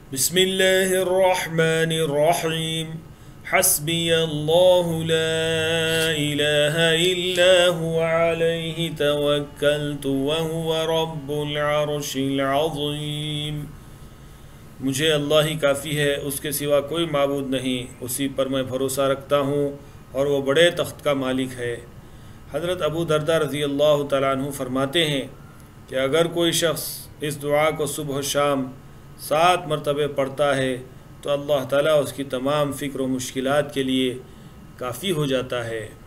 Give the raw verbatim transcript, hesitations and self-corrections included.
बिस्मिल्लाहिर्रहमानिर्रहीम। हस्बियल्लाहु ला इलाहा इल्ला हुवा अलैहि तवक्कलतु व हुवा रब्बुल अर्शिल अज़ीम। मुझे अल्लाह ही काफ़ी है, उसके सिवा कोई माबूद नहीं, उसी पर मैं भरोसा रखता हूँ और वो बड़े तख्त का मालिक है। हज़रत अबू दरदा रज़ी अल्लाह तआला अन्हु फरमाते हैं कि अगर कोई शख्स इस दुआ को सुबह शाम सात मरतबे पढ़ता है तो अल्लाह ताला उसकी तमाम फ़िक्र व मुश्किलात के लिए काफ़ी हो जाता है।